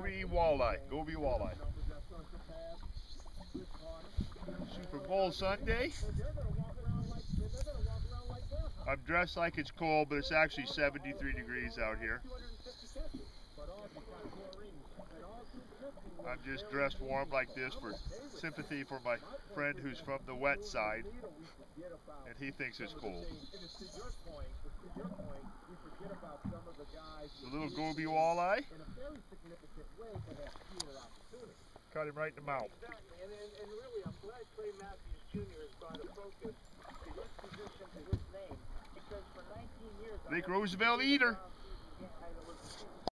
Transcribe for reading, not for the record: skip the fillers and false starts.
Goby walleye. Goby walleye. Super Bowl Sunday. I'm dressed like it's cold, but it's actually 73 degrees out here. I'm just dressed warm like this for sympathy for my friend who's from the wet side, and he thinks it's cold. The little Goby walleye. Cut him right in the mouth. And really, I'm glad Clay Matthews Jr. has brought a focus to his position, to his name, because for 19 years... Lake Roosevelt eater.